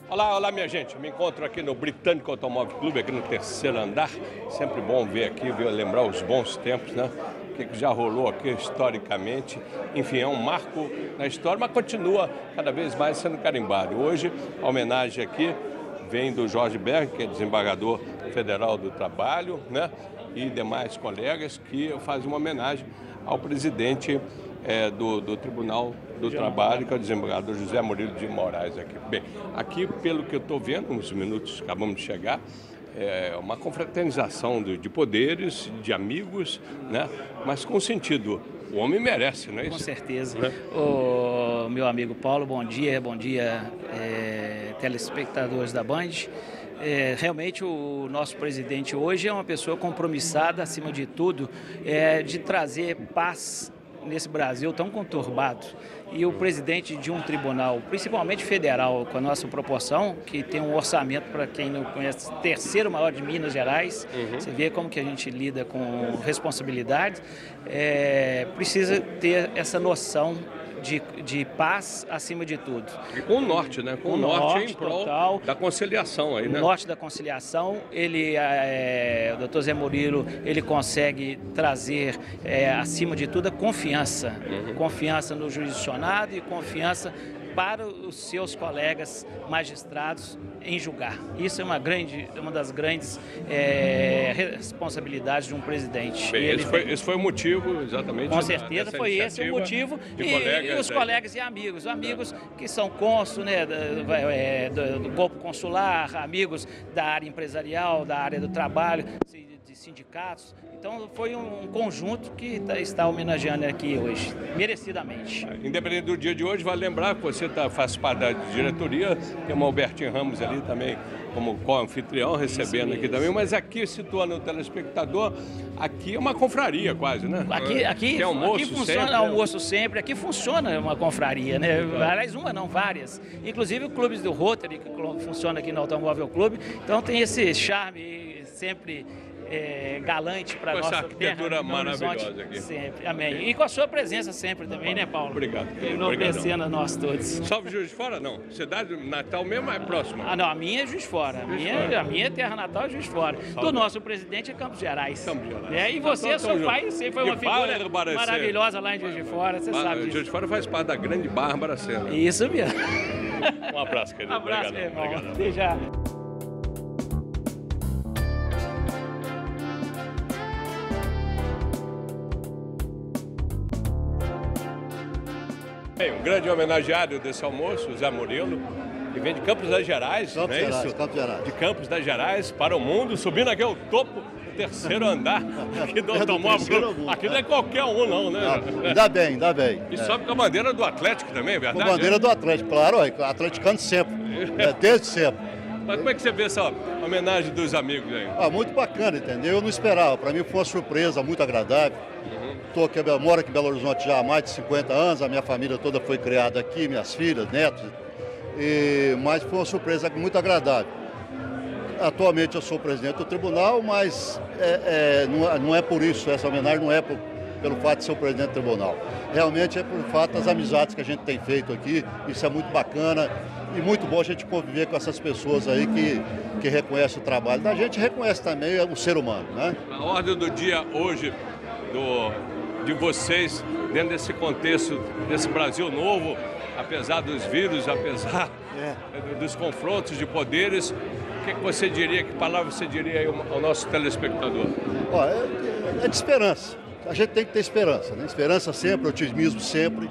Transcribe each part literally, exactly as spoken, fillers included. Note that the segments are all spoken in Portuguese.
Olá, olá minha gente, me encontro aqui no Britânico Automóvel Clube, aqui no terceiro andar. Sempre bom ver aqui, ver, lembrar os bons tempos, né? O que já rolou aqui historicamente. Enfim, é um marco na história, mas continua cada vez mais sendo carimbado. Hoje, a homenagem aqui vem do Jorge Berg, que é desembargador federal do trabalho, né? E demais colegas que fazem uma homenagem ao presidente é, do, do Tribunal do Trabalho, que é o desembargador José Murilo de Moraes aqui. Bem, aqui, pelo que eu estou vendo, uns minutos acabamos de chegar, é uma confraternização de, de poderes, de amigos, né? Mas com sentido. O homem merece, não é isso? Com certeza. Né? O meu amigo Paulo, bom dia, bom dia, é, telespectadores da Band. É, realmente o nosso presidente hoje é uma pessoa compromissada, acima de tudo, é, de trazer paz nesse Brasil tão conturbado. E o presidente de um tribunal, principalmente federal, com a nossa proporção, que tem um orçamento, para quem não conhece, terceiro maior de Minas Gerais, uhum. Você vê como que a gente lida com responsabilidade, é, precisa ter essa noção De, de paz acima de tudo. E com o norte, né? Com o, o norte, norte em prol total, da conciliação aí, né? O norte da conciliação, ele, é, o doutor Zé Murilo, ele consegue trazer, é, acima de tudo, a confiança. Uhum. Confiança no jurisdicionado e confiança para os seus colegas magistrados em julgar. Isso é uma, grande, uma das grandes é, responsabilidades de um presidente. Bem, esse, foi, esse foi o motivo, exatamente. Com certeza foi esse o motivo. E, e os colegas e amigos. Amigos que são cônsul, né, do, do, do corpo consular, amigos da área empresarial, da área do trabalho, de sindicatos. Então foi um conjunto que está homenageando aqui hoje, merecidamente. Independente do dia de hoje, vale lembrar que você tá, faz parte da diretoria, tem o Albertinho Ramos ali também como co-anfitrião, recebendo aqui também, mas aqui, situando o telespectador, aqui é uma confraria quase, né? Aqui, aqui, tem almoço aqui funciona sempre, almoço sempre, aqui funciona uma confraria, né? Aliás, uma não, várias. Inclusive o clube do Rotary, que funciona aqui no Automóvel Clube, então tem esse charme sempre É, galante para a nossa arquitetura terra, maravilhosa aqui. Sempre, amém. E com a sua presença sempre também, né, Paulo? Obrigado. Enobrecendo a nós todos. Salve Juiz de Fora, não. Cidade Natal mesmo é próxima. Ah, não, a minha é Juiz de Fora. A minha, a minha terra natal é Juiz de Fora. Do nosso presidente é Campos Gerais. Campos Gerais. É, e você, então, seu pai, você foi uma figura maravilhosa lá em Juiz de Fora, você sabe disso. Juiz de Fora faz parte da grande Bárbara Sena. Isso mesmo. Um abraço, querido. Um abraço, Obrigado. Meu irmão. Obrigado. Até já. Bem, um grande homenageado desse almoço, o Zé Murilo, que vem de Campos das Gerais, Campos não é Gerais, isso? Campos Gerais. De Campos das Gerais para o mundo, subindo aqui ao topo do terceiro andar aqui do É do automóvel. mundo, Aqui não é qualquer um, não, né? Não, ainda bem, ainda bem. E é. sobe com a bandeira do Atlético também, é verdade? Com a bandeira do Atlético, claro, é, atleticano sempre, é, desde sempre. Mas como é que você vê essa homenagem dos amigos aí? Ah, muito bacana, entendeu? Eu não esperava, para mim foi uma surpresa muito agradável. Tô aqui, eu moro aqui em Belo Horizonte já há mais de cinquenta anos, a minha família toda foi criada aqui, minhas filhas, netos, e, mas foi uma surpresa muito agradável. Atualmente eu sou presidente do tribunal, mas é, é, não, é, não é por isso, essa homenagem não é por, pelo fato de ser o presidente do tribunal. Realmente é por fato das amizades que a gente tem feito aqui, isso é muito bacana e muito bom a gente conviver com essas pessoas aí que, que reconhecem o trabalho da gente, reconhece também o ser humano, né? A ordem do dia hoje do... de vocês, dentro desse contexto, desse Brasil novo, apesar dos vírus, apesar é. dos confrontos de poderes, o que, que você diria, que palavra você diria aí ao nosso telespectador? Ó, é, é de esperança, a gente tem que ter esperança, né? Esperança sempre, otimismo sempre,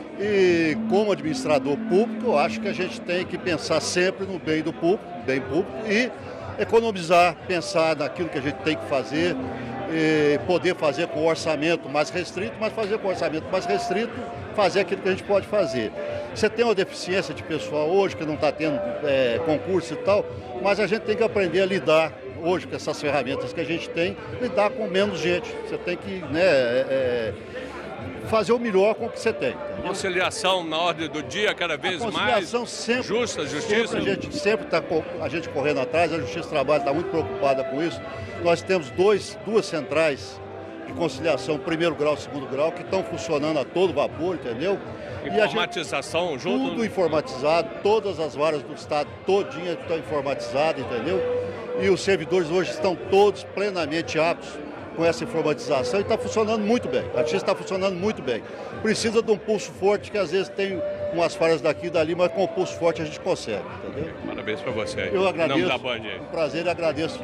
e como administrador público, eu acho que a gente tem que pensar sempre no bem do público, bem público, e economizar, pensar naquilo que a gente tem que fazer, e poder fazer com o orçamento mais restrito, mas fazer com o orçamento mais restrito, fazer aquilo que a gente pode fazer. Você tem uma deficiência de pessoal hoje, que não está tendo é, concurso e tal, mas a gente tem que aprender a lidar hoje com essas ferramentas que a gente tem, lidar com menos gente. Você tem que, né, é, fazer o melhor com o que você tem. Entendeu? Conciliação na ordem do dia, cada vez mais sempre, justa, justiça. Sempre a gente sempre está a gente correndo atrás, a Justiça do Trabalho está muito preocupada com isso. Nós temos dois, duas centrais de conciliação primeiro grau, segundo grau, que estão funcionando a todo vapor, entendeu? Informatização e a gente, junto? Tudo informatizado, todas as varas do estado todinha estão informatizadas, entendeu? E os servidores hoje estão todos plenamente aptos com essa informatização e está funcionando muito bem. A justiça está funcionando muito bem. Precisa de um pulso forte, que às vezes tem umas falhas daqui e dali, mas com o pulso forte a gente consegue, entendeu? Parabéns para você. Eu agradeço. Em nome da Band. Um prazer e agradeço.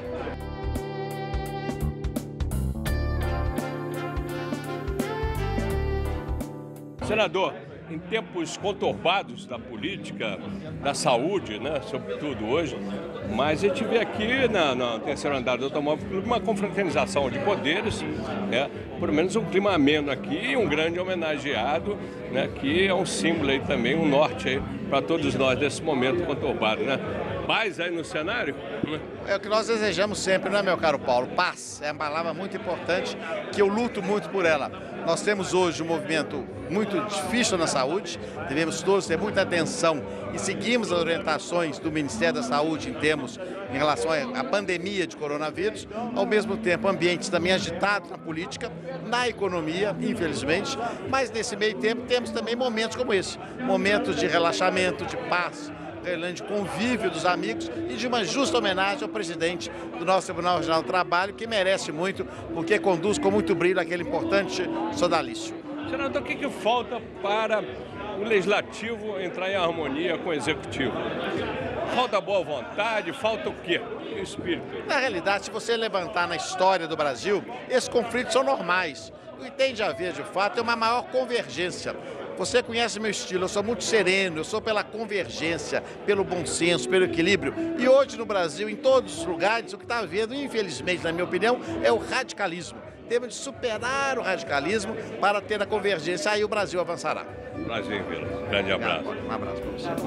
Senador, em tempos conturbados da política, da saúde, né, sobretudo hoje, mas a gente vê aqui na, na terceiro andar do Automóvel Clube uma confraternização de poderes, né, pelo menos um clima ameno aqui e um grande homenageado, né, que é um símbolo aí também, um norte aí para todos nós nesse momento conturbado, né? Paz aí no cenário? É o que nós desejamos sempre, não é, meu caro Paulo? Paz é uma palavra muito importante, que eu luto muito por ela. Nós temos hoje um movimento muito difícil na saúde, devemos todos ter muita atenção e seguimos as orientações do Ministério da Saúde em termos em relação à pandemia de coronavírus, ao mesmo tempo ambientes também agitados na política, na economia, infelizmente, mas nesse meio tempo temos também momentos como esse, momentos de relaxamento, de paz, de convívio dos amigos e de uma justa homenagem ao presidente do nosso Tribunal Regional do Trabalho, que merece muito, porque conduz com muito brilho aquele importante sodalício. Senador, o que, que falta para o Legislativo entrar em harmonia com o Executivo? Falta boa vontade, falta o quê? O espírito. Na realidade, se você levantar na história do Brasil, esses conflitos são normais. O que tem de haver, de fato, é uma maior convergência. Você conhece meu estilo, eu sou muito sereno, eu sou pela convergência, pelo bom senso, pelo equilíbrio. E hoje no Brasil, em todos os lugares, o que está havendo, infelizmente, na minha opinião, é o radicalismo. Temos de superar o radicalismo para ter a convergência, aí o Brasil avançará. Prazer em vê-lo. Grande abraço. Um abraço para você.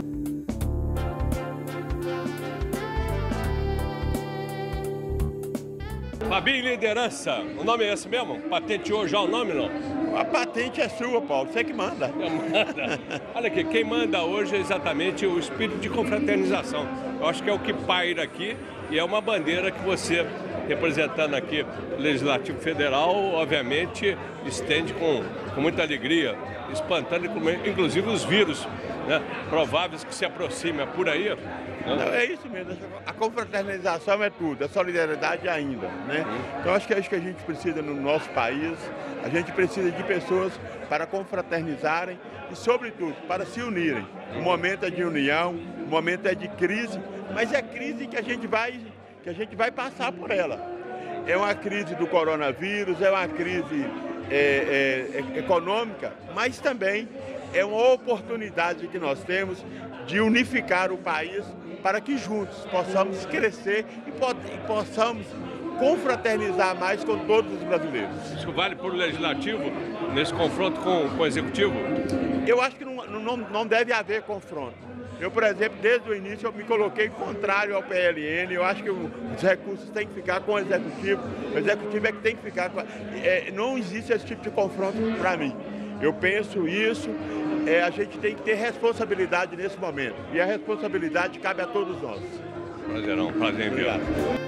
Fabinho Liderança, o nome é esse mesmo? Patenteou já o nome, não? A patente é sua, Paulo, você que manda. manda. Olha aqui, quem manda hoje é exatamente o espírito de confraternização. Eu acho que é o que paira aqui e é uma bandeira que você, representando aqui o Legislativo Federal, obviamente estende com, com muita alegria, espantando inclusive os vírus, né, prováveis que se aproximem por aí. Não, é isso mesmo, a confraternização é tudo, a solidariedade ainda, né? Então acho que é isso que a gente precisa no nosso país, a gente precisa de pessoas para confraternizarem e, sobretudo, para se unirem. O momento é de união, o momento é de crise, mas é crise que a gente vai, que a gente vai passar por ela. É uma crise do coronavírus, é uma crise é, é, econômica, mas também é uma oportunidade que nós temos de unificar o país para que juntos possamos crescer e, po e possamos confraternizar mais com todos os brasileiros. Isso vale para o Legislativo, nesse confronto com, com o Executivo? Eu acho que não, não, não deve haver confronto. Eu, por exemplo, desde o início eu me coloquei contrário ao P L N, eu acho que os recursos têm que ficar com o Executivo, o Executivo é que tem que ficar com... É, não existe esse tipo de confronto para mim. Eu penso isso, é, a gente tem que ter responsabilidade nesse momento. E a responsabilidade cabe a todos nós. Prazerão, prazer em vê-lo.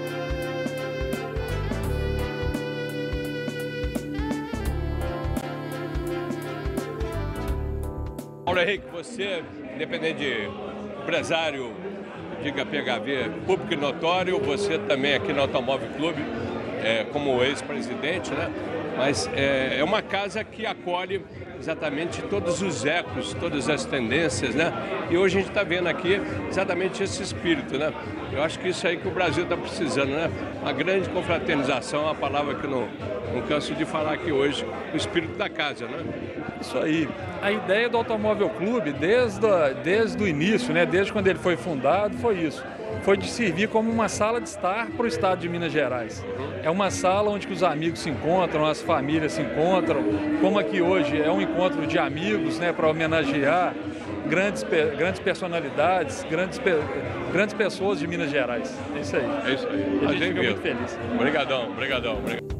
Paulo Henrique, você, independente de empresário, diga P H V, público e notório, você também aqui no Automóvel Clube, é, como ex-presidente, né? Mas é, é uma casa que acolhe exatamente todos os ecos, todas as tendências, né? E hoje a gente está vendo aqui exatamente esse espírito, né? Eu acho que isso aí que o Brasil está precisando, né? Uma grande confraternização, uma palavra que eu não, não canso de falar aqui hoje, o espírito da casa, né? Isso aí. A ideia do Automóvel Clube, desde, a, desde o início, né? Desde quando ele foi fundado, foi isso. Foi de servir como uma sala de estar para o estado de Minas Gerais. É uma sala onde que os amigos se encontram, as famílias se encontram, como aqui hoje é um encontro de amigos, né, para homenagear grandes, grandes personalidades, grandes, grandes pessoas de Minas Gerais. É isso aí. É isso aí. A gente fica muito feliz. Obrigadão, obrigadão, obrigadão.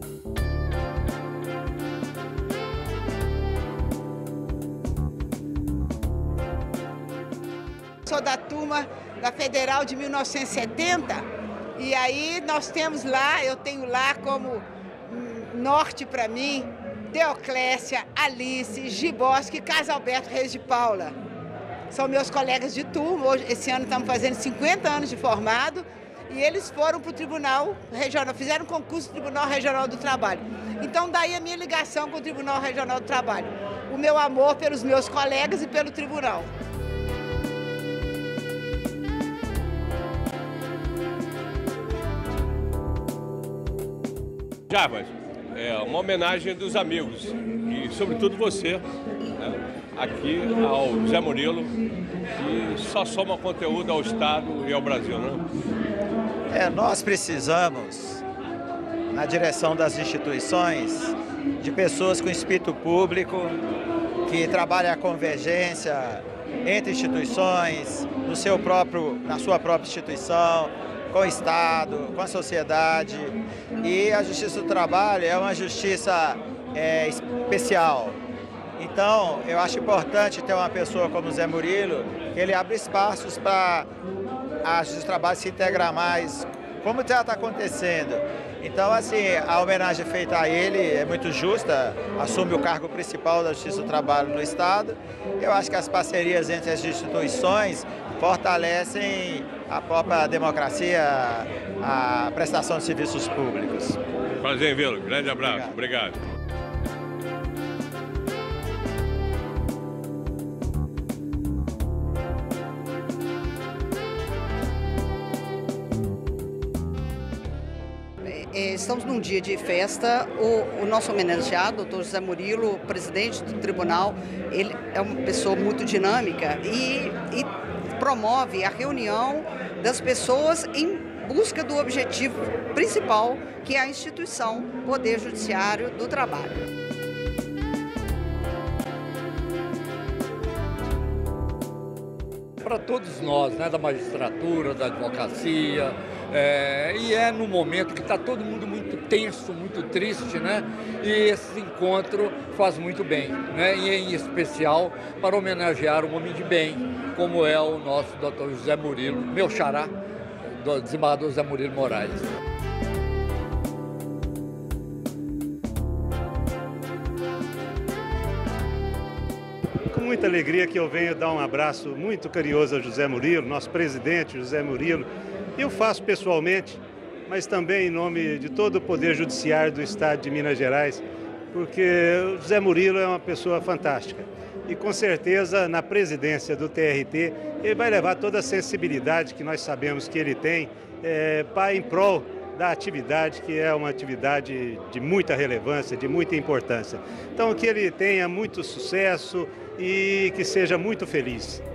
Sou da turma da Federal de mil novecentos e setenta e aí nós temos lá, eu tenho lá como Norte para mim, Deoclésia, Alice, Giboski e Carlos Alberto Reis de Paula. São meus colegas de turma, hoje, esse ano estamos fazendo cinquenta anos de formado e eles foram para o Tribunal Regional, fizeram um concurso do Tribunal Regional do Trabalho. Então daí a minha ligação com o Tribunal Regional do Trabalho, o meu amor pelos meus colegas e pelo Tribunal. Jarbas, é uma homenagem dos amigos e, sobretudo, você, né, aqui ao Zé Murilo, que só soma conteúdo ao Estado e ao Brasil, né? É, nós precisamos, na direção das instituições, de pessoas com espírito público, que trabalhem a convergência entre instituições, no seu próprio, na sua própria instituição, com o Estado, com a sociedade. E a Justiça do Trabalho é uma justiça é, especial. Então, eu acho importante ter uma pessoa como o Zé Murilo, que ele abre espaços para a Justiça do Trabalho se integrar mais, como já está acontecendo. Então, assim, a homenagem feita a ele é muito justa, assume o cargo principal da Justiça do Trabalho no Estado. Eu acho que as parcerias entre as instituições fortalecem a própria democracia, a prestação de serviços públicos. Prazer em vê-lo. Grande abraço. Obrigado. Obrigado. Estamos num dia de festa. O, o nosso homenageado, doutor José Murilo, presidente do tribunal, ele é uma pessoa muito dinâmica e, e promove a reunião das pessoas em busca do objetivo principal, que é a instituição Poder Judiciário do Trabalho. Para todos nós, né, da magistratura, da advocacia, é, e é no momento que está todo mundo muito tenso, muito triste, né? E esse encontro faz muito bem, né? E em especial para homenagear um homem de bem, como é o nosso doutor José Murilo, meu xará, do desembargador José Murilo Moraes. Com muita alegria que eu venho dar um abraço muito carinhoso ao José Murilo, nosso presidente José Murilo. Eu faço pessoalmente, mas também em nome de todo o Poder Judiciário do Estado de Minas Gerais, porque o José Murilo é uma pessoa fantástica. E com certeza na presidência do T R T ele vai levar toda a sensibilidade que nós sabemos que ele tem é, para em prol da atividade, que é uma atividade de muita relevância, de muita importância. Então que ele tenha muito sucesso e que seja muito feliz.